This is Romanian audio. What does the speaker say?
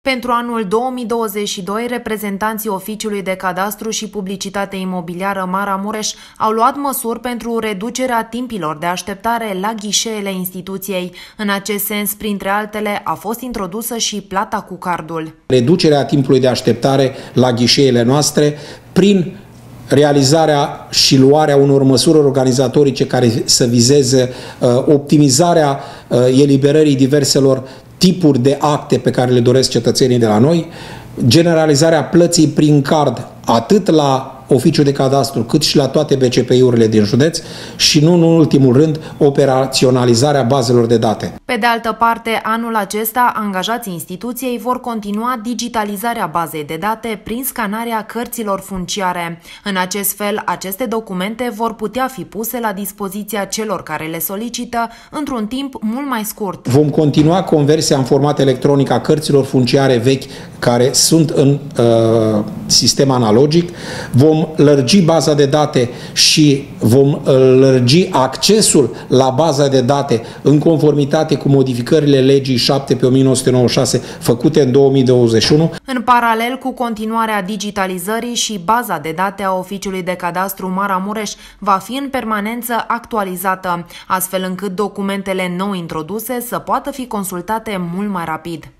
Pentru anul 2022, reprezentanții Oficiului de Cadastru și Publicitate Imobiliară Maramureș au luat măsuri pentru reducerea timpilor de așteptare la ghișeele instituției. În acest sens, printre altele, a fost introdusă și plata cu cardul. Reducerea timpului de așteptare la ghișeele noastre prin realizarea și luarea unor măsuri organizatorice care să vizeze optimizarea eliberării diverselor tipuri de acte pe care le doresc cetățenii de la noi, generalizarea plății prin card atât la Oficiul de Cadastru cât și la toate BCP-urile din județ și nu în ultimul rând operaționalizarea bazelor de date. Pe de altă parte, anul acesta, angajații instituției vor continua digitalizarea bazei de date prin scanarea cărților funciare. În acest fel, aceste documente vor putea fi puse la dispoziția celor care le solicită într-un timp mult mai scurt. Vom continua conversia în format electronic a cărților funciare vechi care sunt în sistem analogic. Vom lărgi baza de date și vom lărgi accesul la baza de date în conformitate cu modificările legii 7/1996 făcute în 2021. În paralel cu continuarea digitalizării și baza de date a Oficiului de Cadastru Maramureș va fi în permanență actualizată, astfel încât documentele nou introduse să poată fi consultate mult mai rapid.